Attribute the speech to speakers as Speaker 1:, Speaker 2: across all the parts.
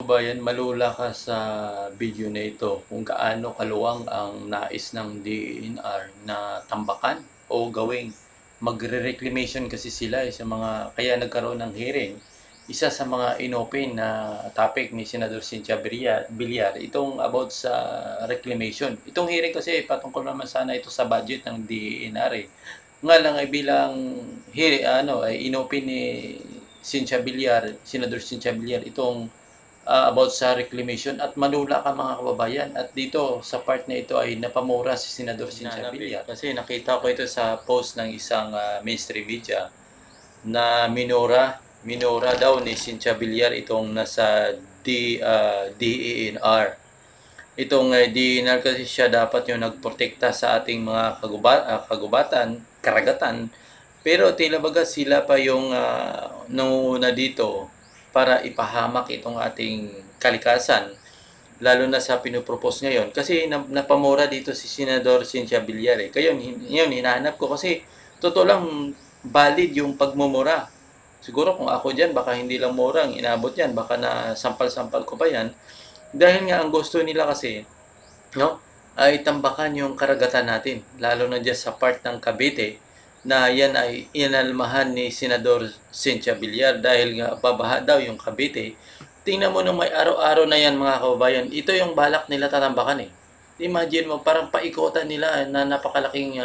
Speaker 1: Bayan, malula ka sa video na ito kung gaano kaluwang ang nais ng DENR na tambakan o gawing magre-reclamation kasi sila sa mga kaya nagkaroon ng hearing. Isa sa mga inopen na topic ni Senador Cynthia Villar itong about sa reclamation. Itong hearing kasi patungkol naman sana ito sa budget ng DENR Nga lang ay bilang ay inopen ni Cynthia Villar, Senador Cynthia Villar itong about sa reclamation at manula ka mga kababayan. At dito sa part na ito ay napamura si Senador Cynthia Villar. Kasi nakita ko ito sa post ng isang mainstream media na minura daw ni Cynthia Villar itong nasa DENR. Itong DENR kasi siya dapat yung nagprotekta sa ating mga kagubatan, karagatan. Pero tila baga sila pa yung nangunguna dito para ipahamak itong ating kalikasan, lalo na sa pinopropose ngayon. Kasi napamura dito si Senador Cynthia Villar. Yun, hinahanap ko kasi totoo lang valid yung pagmumura. Siguro kung ako dyan, baka hindi lang mura ang inabot yan. Baka na sampal-sampal ko pa yan. Dahil nga ang gusto nila kasi, no, ay tambakan yung karagatan natin. Lalo na dyan sa part ng Cavite, na yan ay inalmahan ni Senador Cynthia Villar dahil nga babaha daw yung Cavite. Tingnan mo nung may araw-araw na yan mga kababayan, ito yung balak nila tatambakan eh. Imagine mo, parang paikotan nila na napakalaking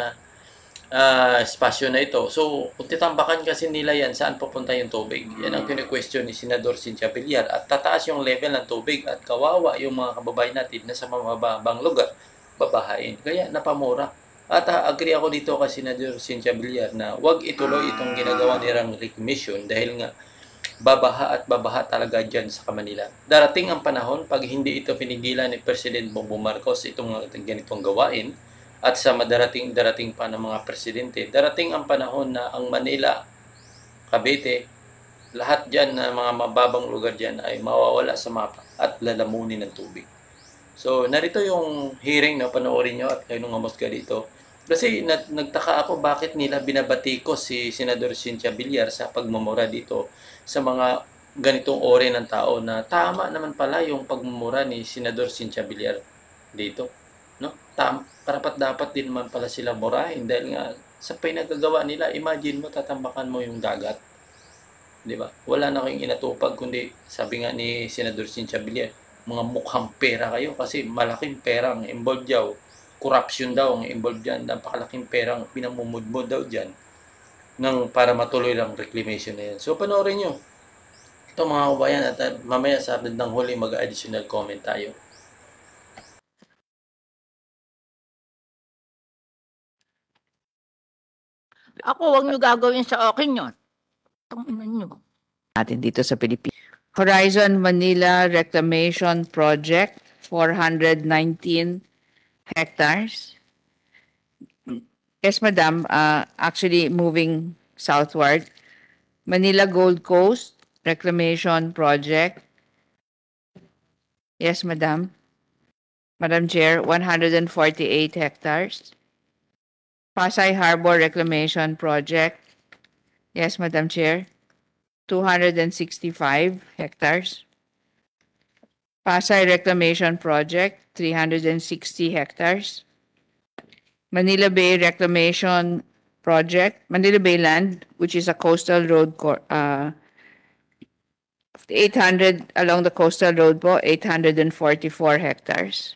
Speaker 1: espasyo na ito. So, kung titambakan kasi nila yan, saan pupunta yung tubig? Yan ang kine-question ni Senador Cynthia Villar. At tataas yung level ng tubig at kawawa yung mga kababayan natin na sa mababang lugar, babahain. Kaya napamura. At agree ako dito kasi Senador Cynthia Villar na wag ituloy itong ginagawa nilang reclamation dahil nga babaha talaga dyan sa Manila. Darating ang panahon pag hindi ito pinigilan ni President Bongbong Marcos itong ganitong gawain at sa darating pa ng mga presidente, darating ang panahon na ang Manila, Cavite, lahat dyan na mga mababang lugar dyan ay mawawala sa mapa at lalamunin ng tubig. So, narito yung hearing na panoorin nyo at kayo nung amusga dito. Kasi nagtaka ako bakit nila binabatikos si Senador Cynthia Villar sa pagmumura dito sa mga ganitong ore ng tao na tama naman pala yung pagmumura ni Senador Cynthia Villar dito. No? Karapat-dapat din naman pala sila murahin dahil nga sa pinagagawa nila, imagine mo, tatambakan mo yung dagat. Di ba? Wala na kayong inatupag kundi sabi nga ni Senador Cynthia Villar, mga mukhang pera kayo kasi malaking pera ang involved daw. Corruption daw ang involved dyan. Napakalaking perang pinamumudmod daw dyan para matuloy lang reclamation na yan. So, panoorin nyo. Ito mga kabayan at mamaya sa bandang huli mag-additional comment tayo.
Speaker 2: Ako, huwag nyo gagawin sa akin yun. Tanginan nyo. Natin dito sa Pilipinas. Horizon Manila Reclamation Project, 419 hectares. Yes, Madam. Actually, moving southward. Manila Gold Coast Reclamation Project. Yes, Madam. Madam Chair, 148 hectares. Pasay Harbor Reclamation Project. Yes, Madam Chair. 265 hectares. Pasay Reclamation Project, 360 hectares. Manila Bay Reclamation Project, Manila Bay Land, which is a coastal road, 800 along the coastal road po, 844 hectares.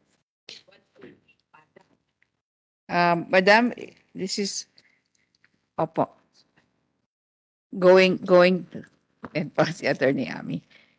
Speaker 2: Madam, this is, opo, going, and si Attorney Ami.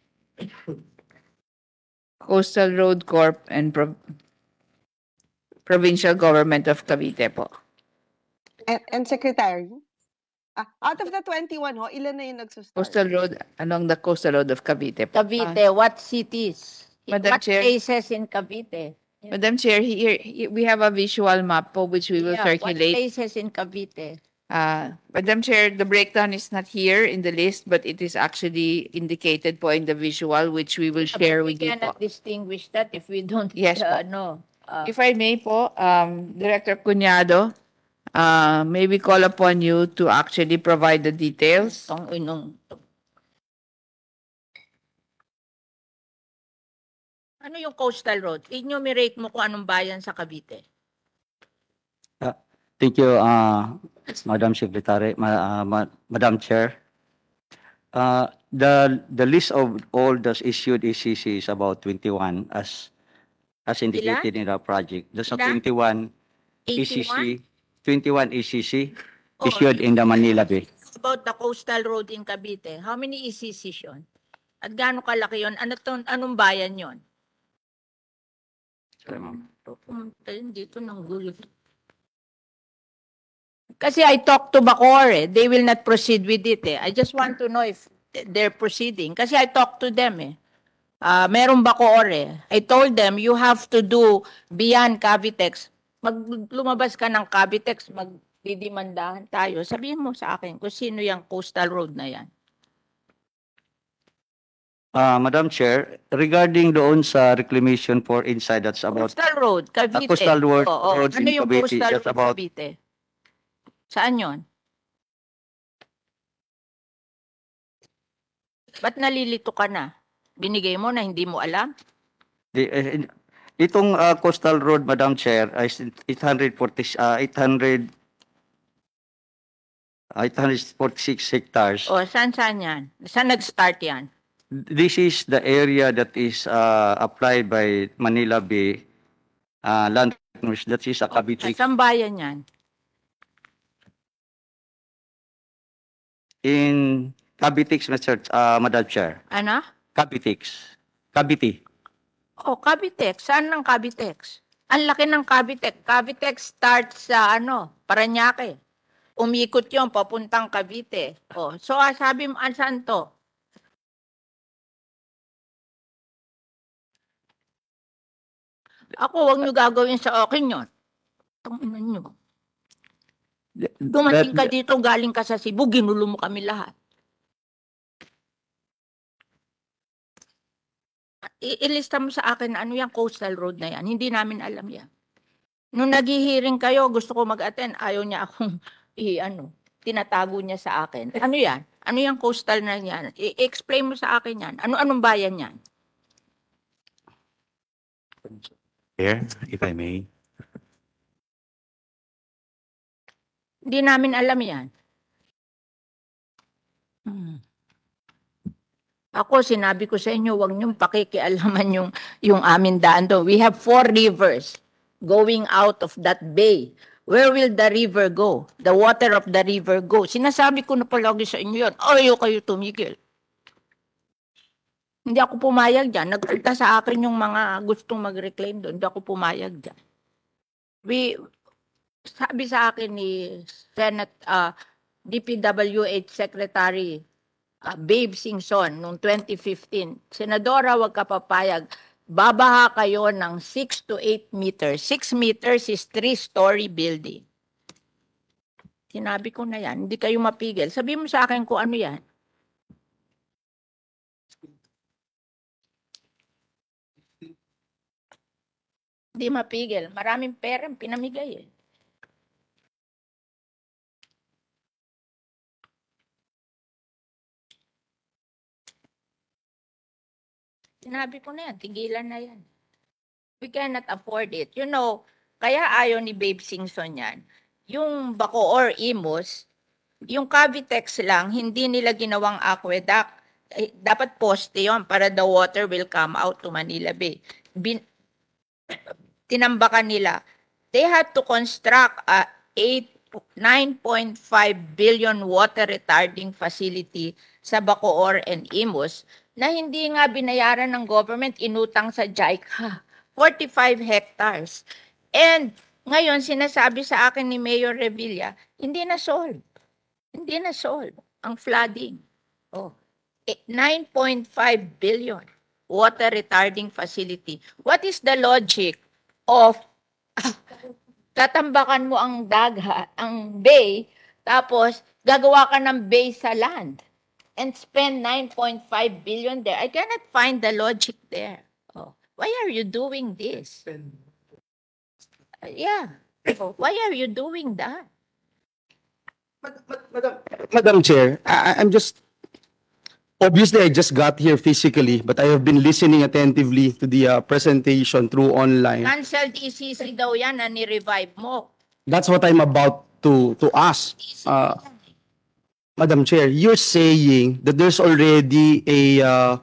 Speaker 2: Coastal Road Corp and Provincial Government of Cavite po.
Speaker 3: And Secretary? Out of the 21 ho, ilan na yung nagsusstart?
Speaker 2: Coastal Road, along the Coastal Road of Cavite po.
Speaker 4: Cavite, what cities?
Speaker 2: Madam
Speaker 4: What
Speaker 2: Chair.
Speaker 4: places in Cavite?
Speaker 2: Madam Chair, here we have a visual map po which we will
Speaker 4: What
Speaker 2: circulate.
Speaker 4: places in Cavite?
Speaker 2: Madam Chair, the breakdown is not here in the list, but it is actually indicated po in the visual which we will share
Speaker 4: We
Speaker 2: with you po.
Speaker 4: cannot distinguish that if we don't
Speaker 2: Yes po.
Speaker 4: know.
Speaker 2: If I may po, Director Cunyado, may we call upon you to actually provide the details?
Speaker 4: Tong inong Ano yung coastal road? Enumerate mo kung anong bayan sa Cavite.
Speaker 5: Thank you, Madam Secretary, Madam Chair. The list of all those issued ECC is about 21 as indicated in the project. There's a
Speaker 4: Ilan?
Speaker 5: 21
Speaker 4: 81?
Speaker 5: ECC, 21 ECC
Speaker 4: Oh,
Speaker 5: issued in the Manila Bay.
Speaker 4: About the coastal road in Cavite, how many ECCs yun? At gaano kalaki yun? Anong bayan yun? Pumunta yun dito ng gulo. Kasi I talked to Bacoor, they will not proceed with it. I just want to know if they're proceeding. Kasi I talked to them. Meron Bacoor. I told them, you have to do beyond Cavitex. Lumabas ka ng Cavitex, magdidimandahan tayo. Sabihin mo sa akin kung sino yung coastal road na yan.
Speaker 5: Madam Chair, regarding doon sa reclamation for inside, that's about
Speaker 4: Coastal road, Cavite.
Speaker 5: coastal road,
Speaker 4: Oo.
Speaker 5: roads
Speaker 4: Ano
Speaker 5: in
Speaker 4: yung
Speaker 5: Cavite,
Speaker 4: coastal
Speaker 5: that's
Speaker 4: road
Speaker 5: about
Speaker 4: Cavite? Saan yon? Ba't nalilito ka na? Binigay mo na hindi mo alam?
Speaker 5: itong coastal road, Madam Chair, is 846 hectares.
Speaker 4: O, saan yan? Saan nag-start yan?
Speaker 5: This is the area that is applied by Manila Bay Land Commission. That is a Cavite.
Speaker 4: Saan bayan yan?
Speaker 5: In Cavitex, Madam Chair.
Speaker 4: Ano?
Speaker 5: Cavitex. Cavite.
Speaker 4: Oh, Cavitex. Saan ng Cavitex? Ang laki ng Cavitex. Cavitex starts sa Parañaque. Umikot yon papuntang Cavite. Oh, so sabi mo, saan to? Ako, wag nyo gagawin sa akin yun. Tanginan nyo. Dumating ka dito, galing ka sa Cebu, ginulo mo kami lahat. Ilista mo sa akin ano yung coastal road na yan. Hindi namin alam yan. Nung naghihiring kayo, gusto ko mag-attend, ayaw niya akong tinatago niya sa akin. Ano yan? Ano yung coastal na yan? I-explain mo sa akin yan. Anong bayan yan?
Speaker 6: Chair, if I may.
Speaker 4: Hindi namin alam yan. Ako, sinabi ko sa inyo, huwag niyong pakikialaman yung amin daan doon. We have 4 rivers going out of that bay. Where will the river go? The water of the river go? Sinasabi ko na palagi sa inyo yan. Ayaw kayo tumigil. Hindi ako pumayag dyan. Nagpunta sa akin yung mga gustong mag-reclaim doon. Hindi ako pumayag dyan. Sabi sa akin ni DPWH Secretary Babe Singson noong 2015, Senadora, wag ka papayag. Babaha kayo ng 6 to 8 meters. 6 meters is 3-story building. Sinabi ko na yan. Hindi kayo mapigil. Sabi mo sa akin kung ano yan. Hindi mapigil. Maraming pera pinamigay . Sinabi ko na yan, tigilan na yan. We cannot afford it. You know, kaya ayaw ni Babe Singson yan. Yung Bacoor Imus, yung Cavitex lang, hindi nila ginawang aqueduct. Dapat poste yon para the water will come out to Manila Bay. Tinambakan nila. They had to construct a 9.5 billion water retarding facility sa Bacoor and Imus na hindi nga binayaran ng government, inutang sa JICA. 45 hectares. And ngayon, sinasabi sa akin ni Mayor Revilla, hindi na solve. Hindi na solve ang flooding. 9.5 billion water retarding facility. What is the logic of tatambakan mo ang ang bay, tapos gagawa ka ng bay sa land and spend 9.5 billion there? I cannot find the logic there. Why are you doing this? Why are you doing that?
Speaker 6: Madam Chair, I'm just
Speaker 7: Obviously, I just got here physically, but I have been listening attentively to the presentation through online.
Speaker 4: Canceled ECC daw yan na ni-revive mo.
Speaker 7: That's what I'm about to ask. Madam Chair, you're saying that there's already a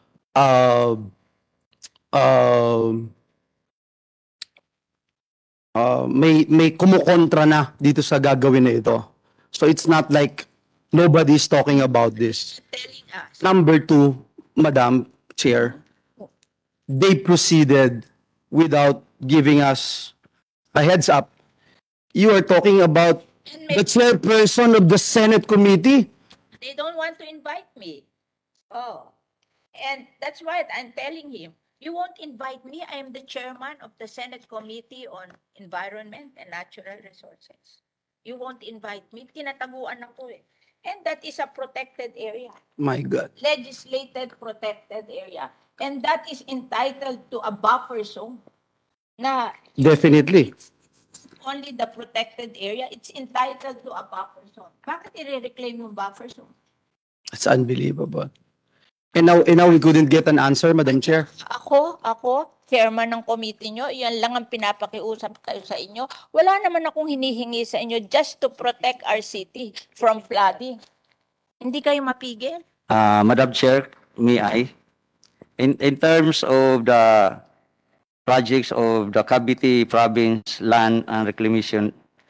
Speaker 7: may kumukontra na dito sa gagawin na ito. So it's not like nobody's talking about this.
Speaker 4: Telling us.
Speaker 7: Number two, Madam Chair, they proceeded without giving us a heads up. You are talking about
Speaker 4: And
Speaker 7: the
Speaker 4: maybe
Speaker 7: chairperson of the Senate committee.
Speaker 4: they don't want to invite me. Oh. And that's why I'm telling him, you won't invite me. I am the chairman of the Senate Committee on Environment and Natural Resources. You won't invite me. Tinataguan ako eh. And that is a protected area.
Speaker 7: My God.
Speaker 4: Legislated protected area. And that is entitled to a buffer zone. Na
Speaker 7: Definitely.
Speaker 4: only the protected area, it's entitled to a buffer zone. Bakit i-reclaim yung buffer zone?
Speaker 7: It's unbelievable. And now we couldn't get an answer, Madam Chair.
Speaker 4: Ako, chairman ng committee nyo, yan lang ang pinapakiusap tayo sa inyo. Wala naman akong hinihingi sa inyo just to protect our city from flooding. Hindi kayo mapigil?
Speaker 5: Madam Chair, may I? In terms of the projects of the Cavite Province Land and Reclamation,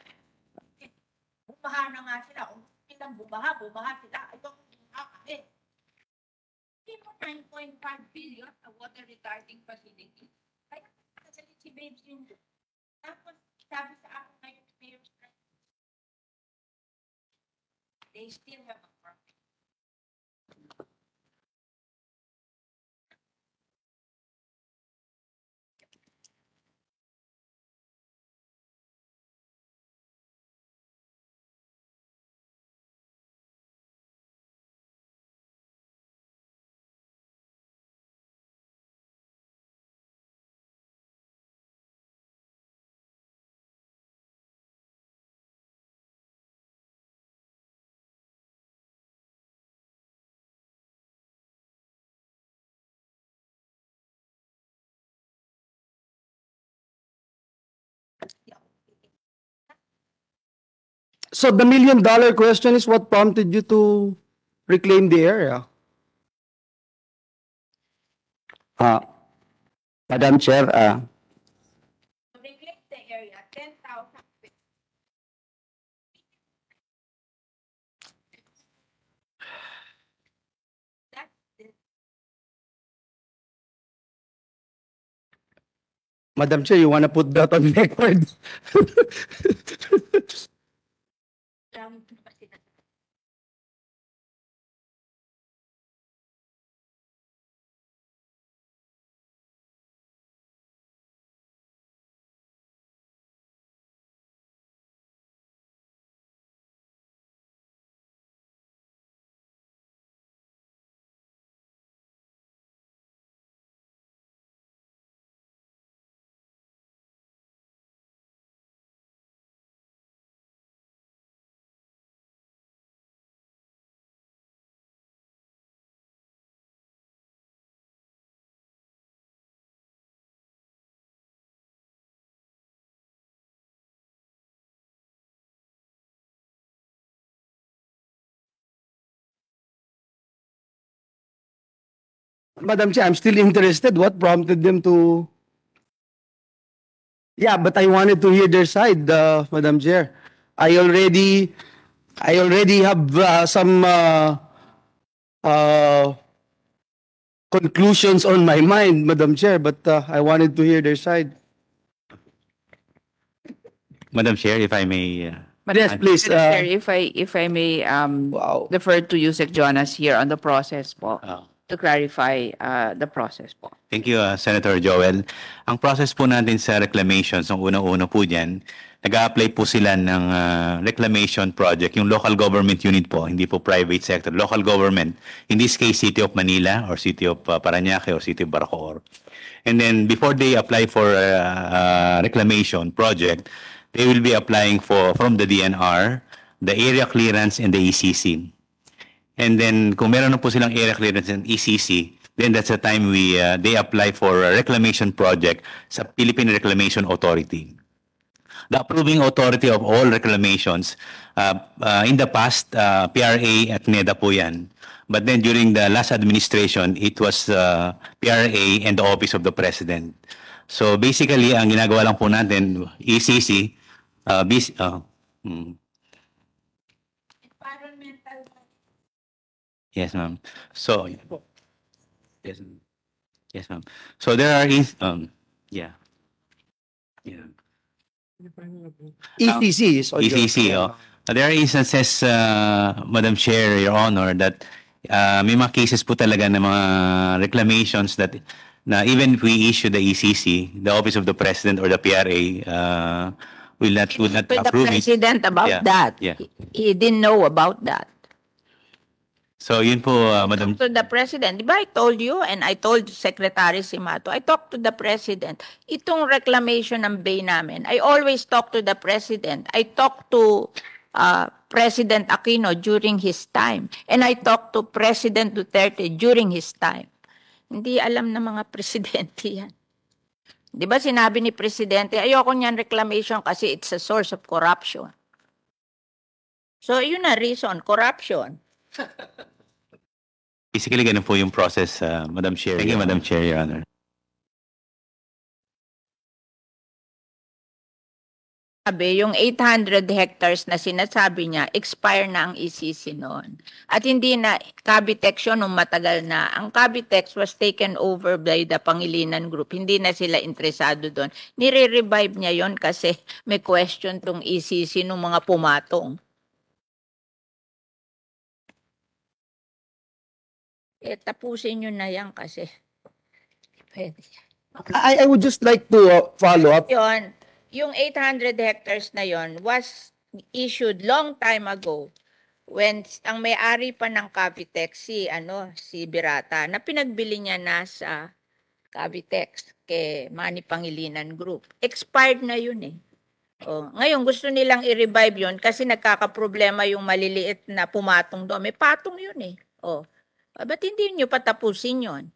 Speaker 4: Bumaha na nga sila. Kung silang bumaha sila. Ito, bumaha eh. Hindi mo 9.5 billion na water retarding facility. Kaya kasalit si Babes yun. Tapos, sabi sa akin ngayon, Mayor, they still have a problem.
Speaker 7: So the $1 million question is what prompted you to reclaim the area?
Speaker 5: Madam Chair,
Speaker 4: To reclaim the area, 10,000 feet. That's the
Speaker 7: Madam Chair, you wanna put that on record?
Speaker 4: ground facility.
Speaker 7: Madam Chair, I'm still interested. What prompted them to? Yeah, but I wanted to hear their side, Madam Chair. I already have some conclusions on my mind, Madam Chair, but I wanted to hear their side.
Speaker 6: Madam Chair, if I may,
Speaker 7: Yes, please.
Speaker 2: Madam Chair, if I may
Speaker 7: Wow.
Speaker 2: defer to Yusek Jonas here on the process po, to clarify the process po.
Speaker 6: thank you, Senator Joel. Ang process po natin sa reclamations, ang unang-una po dyan, nag-a-apply po sila ng reclamation project, yung local government unit po, hindi po private sector, local government. In this case, City of Manila or City of Parañaque or City of Bacoor. And then before they apply for reclamation project, they will be applying from the DNR, the area clearance, and the ECC. And then kung meron na po silang area clearance ng ECC, then that's the time they apply for a reclamation project sa Philippine Reclamation Authority. The approving authority of all reclamations, in the past, PRA at NEDA po yan. But then during the last administration, it was PRA and the Office of the President. So basically, ang ginagawa lang po natin, ECC, yes, ma'am. So, yes, ma'am. Yes, ma'am. So there are, yeah. Yeah.
Speaker 7: ECC is on your-
Speaker 6: ECC, there are instances, Madam Chair, Your Honor, that may mga cases po talaga ng mga reclamations that na even if we issue the ECC, the Office of the President or the PRA will not
Speaker 4: To the
Speaker 6: approve it.
Speaker 4: president about
Speaker 6: Yeah,
Speaker 4: that.
Speaker 6: yeah.
Speaker 4: He didn't know about that.
Speaker 6: So yun po, Madam.
Speaker 4: To the president. Di ba I told you and I told Secretary Simato, I talked to the president. Itong reclamation ng bay namin, I always talk to the president. I talked to President Aquino during his time. And I talked to President Duterte during his time. Hindi alam ng mga presidente yan. Di ba sinabi ni presidente, ayoko niyan reclamation kasi it's a source of corruption. So yun na reason, corruption.
Speaker 6: Basically, ganun po yung process, Madam Chair. Thank you, Madam Chair, Your Honor.
Speaker 4: Sabi, yung 800 hectares na sinasabi niya, expire na ang ECC noon. At hindi na Cavitex yun nung matagal na. Ang Cavitex was taken over by the Pangilinan Group. Hindi na sila interesado doon. Nire-revive niya yon kasi may question tong ECC nung mga pumatong. Tapusin nyo na yan kasi. Pwede.
Speaker 7: I would just like to follow up.
Speaker 4: Yun, yung 800 hectares na yon was issued long time ago when ang may-ari pa ng Cavitex si Birata na pinagbili niya na sa Cavitex kay Manny Pangilinan Group. Expired na yun eh. Ngayon gusto nilang i-revive yun kasi nagkakaproblema yung maliliit na pumatong doon. May patong yun eh. Ba't hindi nyo patapusin yun?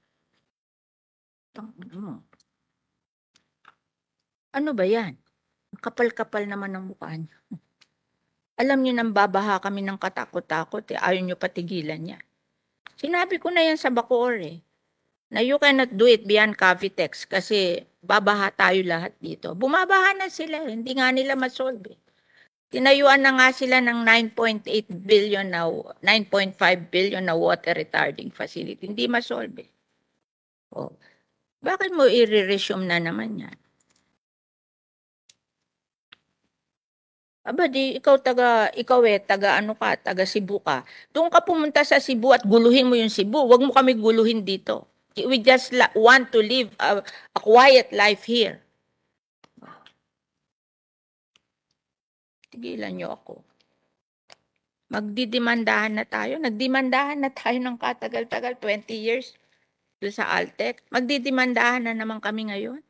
Speaker 4: Ano ba yan? Kapal-kapal naman ang mukha niya. Alam niyo nang babaha kami ng katakot-takot Ayaw niyo patigilan niya. Sinabi ko na yan sa Bacoor na you cannot do it beyond Cavitex kasi babaha tayo lahat dito. Bumabaha na sila. Hindi nga nila masolve. Tinayuan na nga sila ng 9.8 billion na 9.5 billion na water retarding facility. Hindi masolve. Bakit mo i-resume na naman yan? Taga Cebu ka. Doon ka pumunta sa Cebu at guluhin mo yung Cebu. Huwag mo kami guluhin dito. We just want to live a quiet life here. Tigilan niyo ako. Magdidemandahan na tayo. Nagdemandahan na tayo ng katagal-tagal, 20 years doon sa Altec. Magdidemandahan na naman kami ngayon.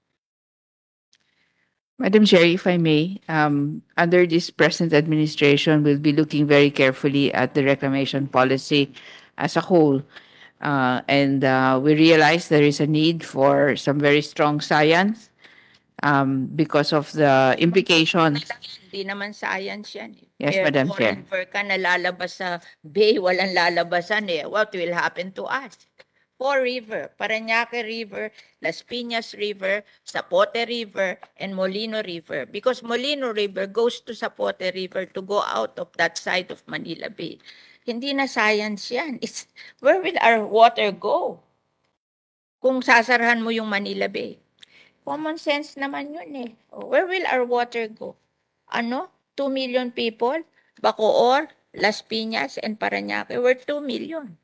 Speaker 2: Madam Chair, if I may, under this present administration, we'll be looking very carefully at the reclamation policy as a whole. And we realize there is a need for some very strong science because of the implications.
Speaker 4: Hindi naman science yan.
Speaker 2: Yes, Madam Chair.
Speaker 4: Forever ka nalalabas sa bay, walang lalabasan What will happen to us? Four River, Parañaque River, Las Piñas River, Zapote River, and Molino River. Because Molino River goes to Zapote River to go out of that side of Manila Bay. Hindi na science yan. Where will our water go? Kung sasarahan mo yung Manila Bay. Common sense naman yun Where will our water go? 2 million people? Bacoor, Las Piñas, and Parañaque were 2 million.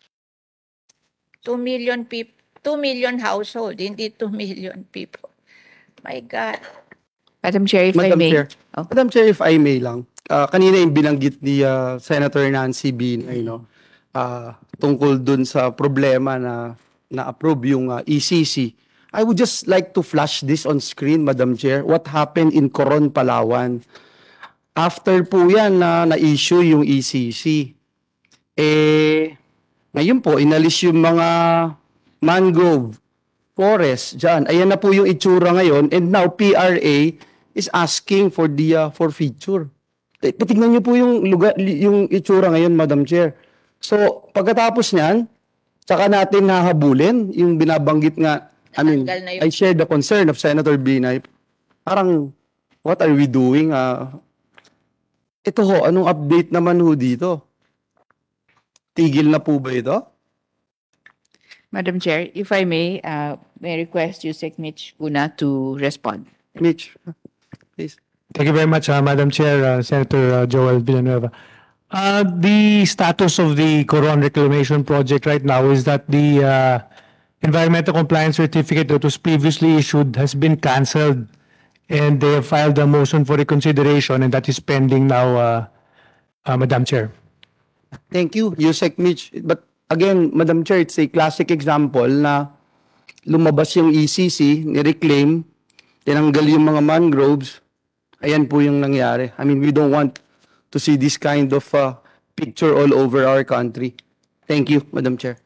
Speaker 4: 2 million people, 2 million household, hindi 2 million people. My God.
Speaker 2: Madam Chair, if I
Speaker 7: Madam
Speaker 2: may.
Speaker 7: Chair.
Speaker 2: Oh.
Speaker 7: Madam Chair, if I may lang. Kanina yung binanggit ni Senator Nancy Binay, tungkol dun sa problema na na-approve yung ECC. I would just like to flash this on screen, Madam Chair. What happened in Coron, Palawan? After po yan na na-issue yung ECC, Ngayon po, inalis yung mga mangrove forest dyan. Ayan na po yung itsura ngayon, and now PRA is asking for the forfeiture. Tingnan niyo po yung lugar, yung itsura ngayon, Madam Chair. So, pagkatapos niyan, saka natin hahabulin yung binabanggit nga. I mean,
Speaker 4: Natanggal na yung-
Speaker 7: I share the concern of Senator Binay. Parang, what are we doing? Ito ho, anong update naman ho dito? Tigil na po ba ito?
Speaker 2: Madam Chair, if I may request Yusek Mitch Cuna to respond.
Speaker 7: Mitch, please.
Speaker 8: Thank you very much, Madam Chair, Senator Joel Villanueva. The status of the Coron Reclamation Project right now is that the environmental compliance certificate that was previously issued has been canceled, and they have filed a motion for reconsideration, and that is pending now, Madam Chair.
Speaker 7: Thank you, Yusek Mitch. But again, Madam Chair, it's a classic example na lumabas yung ECC, ni-reclaim, tinanggal yung mga mangroves, ayan po yung nangyari. I mean, we don't want to see this kind of picture all over our country. Thank you, Madam Chair.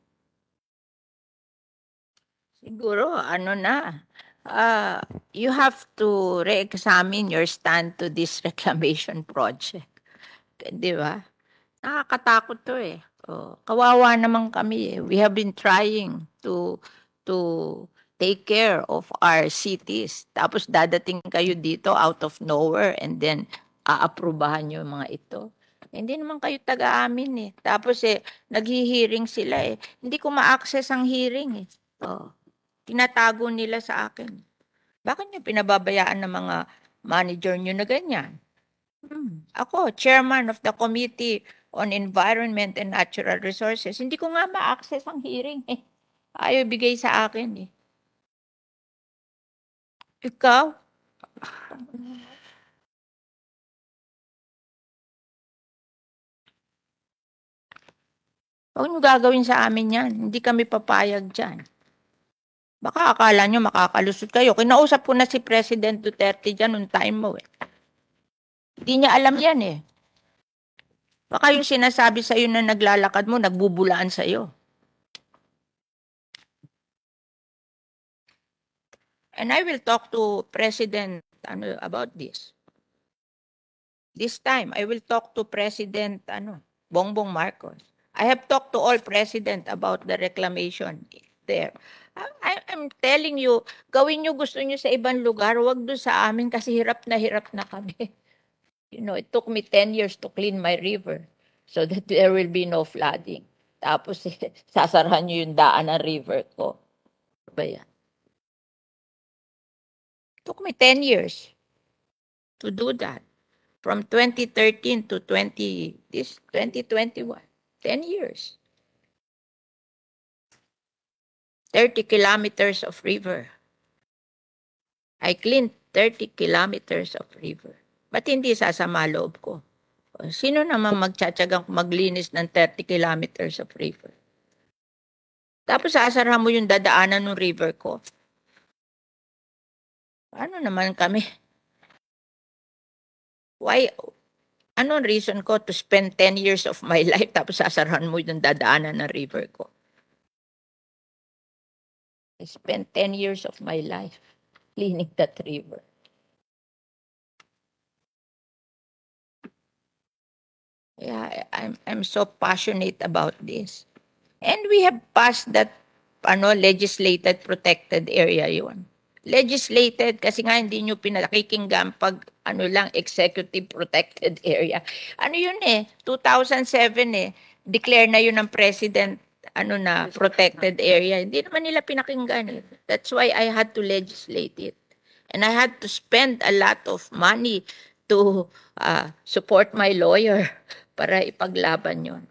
Speaker 4: Siguro, you have to re-examine your stand to this reclamation project. Di ba? Nakakatakot to eh. Oh, kawawa naman kami eh. We have been trying to take care of our cities. Tapos dadating kayo dito out of nowhere and then aaprubahan nyo yung mga ito. Hindi naman kayo taga-amin eh. Tapos naghi-hearing sila eh. Hindi ko ma-access ang hearing eh. Oh, tinatago nila sa akin. Bakit nyo pinababayaan ng mga manager nyo na ganyan? Ako, chairman of the Committee on Environment and Natural Resources. Hindi ko nga ma-access ang hearing eh. Ayaw bigay sa akin eh. Ikaw? Huwag nyo gagawin sa amin yan. Hindi kami papayag dyan. Baka akala nyo makakalusot kayo. Kinausap ko na si President Duterte dyan nung time mo eh. Hindi niya alam yan eh. Baka yung sinasabi sa'yo na naglalakad mo, nagbubulaan sa'yo. And I will talk to President about this. This time, I will talk to President Bongbong Marcos. I have talked to all president about the reclamation there. I'm telling you, gawin nyo gusto nyo sa ibang lugar, wag doon sa amin kasi hirap na kami. You know, it took me 10 years to clean my river so that there will be no flooding. Tapos sasarahan nyo yung daan ng river ko. Ba yan? It took me 10 years to do that. From 2013 to 2021. 10 years. 30 kilometers of river. I cleaned 30 kilometers of river. Ba't hindi sasama loob ko? Sino naman magtsatsagang maglinis ng 30 kilometers of river? Tapos sasarahan mo yung dadaanan ng river ko. Ano naman kami? Why? Anong reason ko to spend 10 years of my life tapos sasarahan mo yung dadaanan ng river ko? I spent 10 years of my life cleaning that river. Yeah, I'm so passionate about this. And we have passed that legislated protected area yun. Legislated kasi nga hindi nyo pinakikinggan pag executive protected area. Ano yun 2007 declare na yun ng president protected area. Hindi naman nila pinakinggan That's why I had to legislate it. And I had to spend a lot of money to support my lawyer para ipaglaban yun.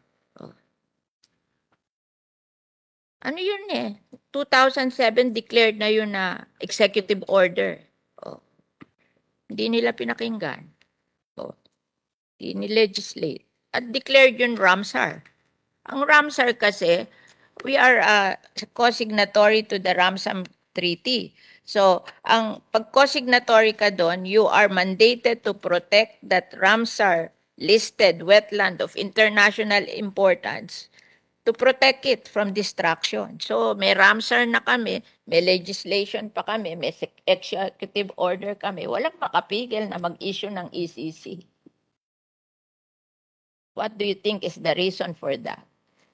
Speaker 4: Ano yun 2007 declared na yun na executive order. Hindi nila pinakinggan. Hindi ni-legislate. At declared yun Ramsar. Ang Ramsar kasi, we are co-signatory to the Ramsar Treaty. So, ang pag-co-signatory ka doon, you are mandated to protect that Ramsar listed wetland of international importance to protect it from destruction. So may Ramsar na kami, may legislation pa kami, may executive order kami. Walang makapigil na mag-issue ng ECC. What do you think is the reason for that?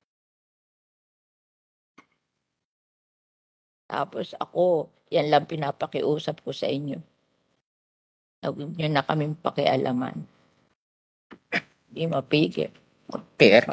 Speaker 4: Tapos ako, yan lang pinapakiusap ko sa inyo. Huwag nyo na kaming pakialaman. Hindi mapigil. Pera.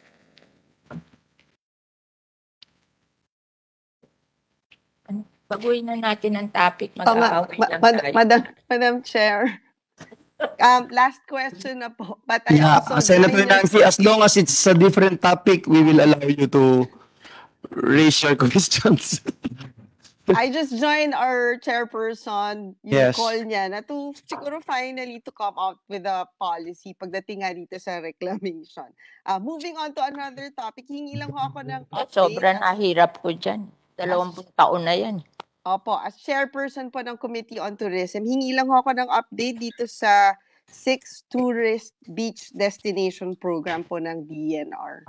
Speaker 4: Baguhin na natin ang topic. Mag-aaway lang tayo.
Speaker 3: Madam Chair. Last question na po. But I
Speaker 7: Yeah,
Speaker 3: also
Speaker 7: Senator
Speaker 3: join your-
Speaker 7: Nancy, as long as it's a different topic, we will allow you to raise your questions.
Speaker 3: I just joined our chairperson, yung
Speaker 7: Yes.
Speaker 3: call niya na to siguro finally to come out with a policy pagdating nga dito sa reclamation. Moving on to another topic, hingi lang ho ako ng update.
Speaker 4: Sobrang nahirap ko dyan. 20 taon na yan.
Speaker 3: Opo, as chairperson po ng Committee on Tourism, hingi lang ho ako ng update dito sa 6 Tourist Beach Destination Program po ng DENR.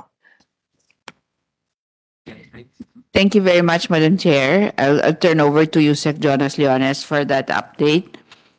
Speaker 2: Thank you very much, Madam Chair. I'll turn over to you, Sec. Jonas Leones, for that update.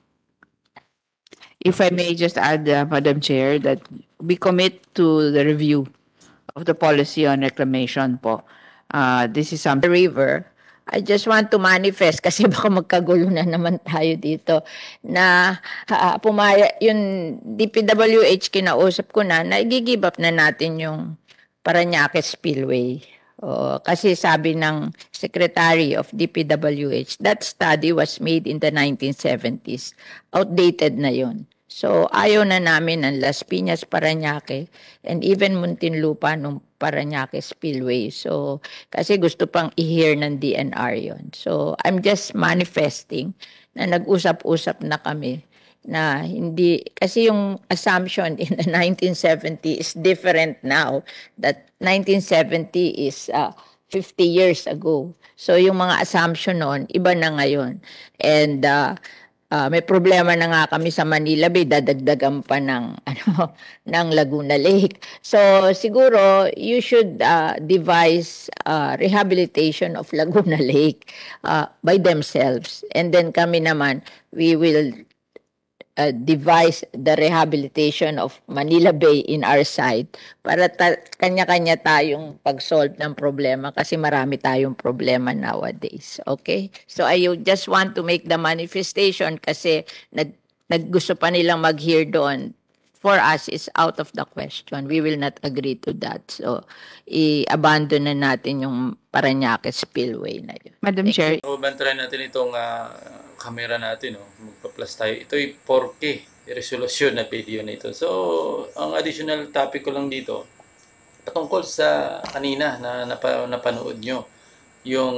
Speaker 2: If I may just add, Madam Chair, that we commit to the review of the policy on reclamation po. This is some
Speaker 4: River, I just want to manifest kasi baka magkagulo na naman tayo dito na yung DPWH kinausap ko na i-give up na natin yung Parañaque Spillway. Kasi sabi ng Secretary of DPWH, that study was made in the 1970s. Outdated na yun. So ayaw na namin ng Las Piñas, Parañaque, and even Muntinlupa nung Parañaque Spillway. So kasi gusto pang i-hear ng DNR yon. So I'm just manifesting na nag-usap-usap na kami na hindi, kasi yung assumption in the 1970 is different now. That 1970 is 50 years ago. So yung mga assumption noon, iba na ngayon. And may problema na nga kami sa Manila Bay, dadagdagan pa ng ng Laguna Lake. So siguro you should devise rehabilitation of Laguna Lake by themselves, and then kami naman we will devise the rehabilitation of Manila Bay in our side para kanya-kanya tayong pag-solve ng problema kasi marami tayong problema nowadays. Okay? So I just want to make the manifestation kasi naggusto pa nilang mag-hear doon. For us, is out of the question. We will not agree to that. So, i-abandon na natin yung Parañaque Spillway na yun.
Speaker 2: Madam Chair.
Speaker 1: So, bantayan natin itong camera natin. Magpa-plus tayo. Ito'y 4K resolution na video na ito. So, ang additional topic ko lang dito, patungkol sa kanina na napanood nyo, yung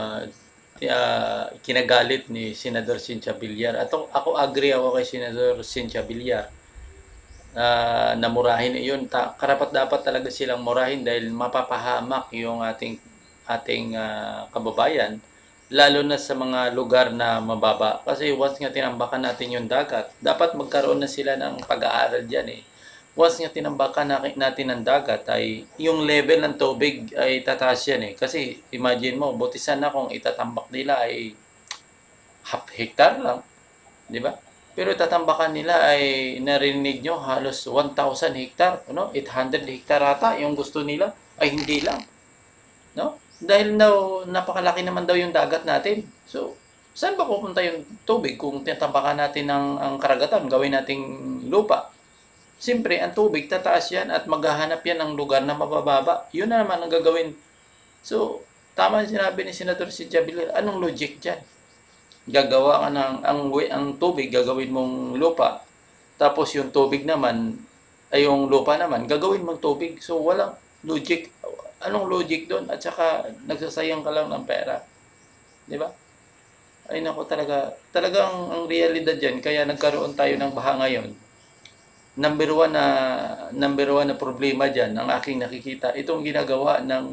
Speaker 1: kinagalit ni Senador Cynthia Villar. At ako agree ako kay Senador Cynthia Villar. Namurahin yun, karapat dapat talaga silang murahin dahil mapapahamak yung ating kababayan, lalo na sa mga lugar na mababa. Kasi once nga tinambakan natin yung dagat, dapat magkaroon na sila ng pag-aaral dyan eh. Once nga tinambakan natin ang dagat, ay yung level ng tubig ay tataas yan eh. Kasi imagine mo, buti sana kung itatambak nila ay half hectare lang, di ba? Pero tatambakan nila ay narinig nyo halos 1,000 hektar, 800 hektar ata yung gusto nila, ay hindi lang. No? Dahil napakalaki naman daw yung dagat natin. So, saan ba pupunta yung tubig kung tatambakan natin ang karagatan, gawin nating lupa? Siyempre, ang tubig tataas yan at maghahanap yan ng lugar na mabababa. Yun na naman ang gagawin. So, tama yung sinabi ni Senator Cynthia Villar, anong logic dyan? Gagawa ka ng ang tubig gagawin mong lupa, tapos yung tubig naman ay yung lupa naman gagawin mong tubig. So walang logic. Anong logic doon? At saka nagsasayang ka lang ng pera, di ba? Ay nako, talagang ang realidad diyan, kaya nagkaroon tayo ng baha ngayon. Number one na problema diyan ang aking nakikita, itong ginagawa ng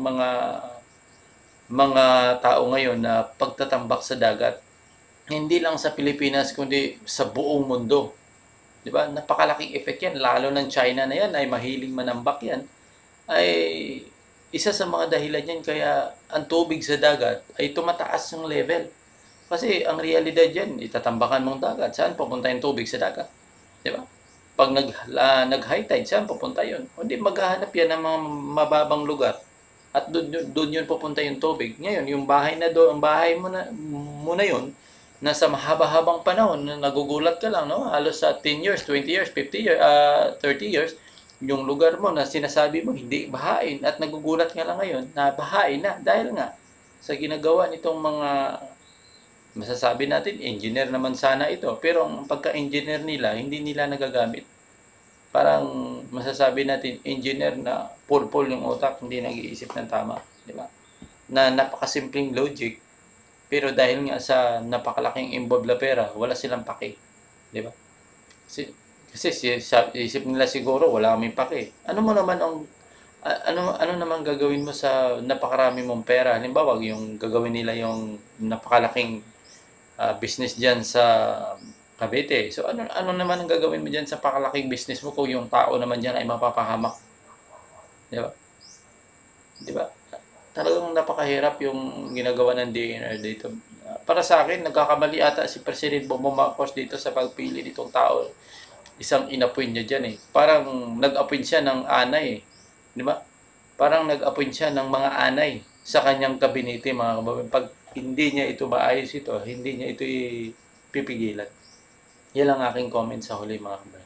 Speaker 1: mga tao ngayon na pagtatambak sa dagat. Hindi lang sa Pilipinas kundi sa buong mundo. Di ba? Napakalaking effect yan. Lalo ng China na yan ay mahiling manambak yan. Ay isa sa mga dahilan yan kaya ang tubig sa dagat ay tumataas ng level. Kasi ang realidad yan, itatambakan mong dagat. Saan pupunta yung tubig sa dagat? Di ba? Pag nag-high tide, saan pupunta yun? Hindi, maghahanap yan ng mga mababang lugar. At doon yun pupunta yung tubig. Ngayon, yung bahay na doon, ang bahay mo na yun, nasa mahaba-habang panahon, nagugulat ka lang, no? Halos sa 10 years, 20 years, 50 years, 30 years, yung lugar mo na sinasabi mo, hindi bahain. At nagugulat nga lang ngayon na bahain na. Dahil nga, sa ginagawa nitong mga, masasabi natin, engineer naman sana ito. Pero ang pagka-engineer nila, hindi nila nagagamit. Parang masasabi natin, engineer na pulpul yung utak, hindi nag-iisip ng tama. Di ba? Na napakasimpleng logic, pero dahil nga sa napakalaking involved na pera, wala silang pake. Di ba? Kasi isip nila siguro, wala kaming pake. Ano naman gagawin mo sa napakarami mong pera? Halimbawa, yung gagawin nila yung napakalaking business dyan sa Cavite. So ano naman ang gagawin mo diyan sa pakalaking business mo kung yung tao naman diyan ay mapapahamak? Di ba? Di ba? Talagang napakahirap yung ginagawa ng DNR dito. Para sa akin, nagkakamali ata si President Bongbong Marcos dito sa pagpili nitong tao. Isang inappoint niya diyan eh. Parang nag-appoint siya ng anay eh. Di ba? Parang nag-appoint siya ng mga anay sa kanyang kabinete, mga kababayan. Pag hindi niya ito maayos ito, hindi niya ito ipipigilan. Yan ang aking comment sa huli, mga kababayan.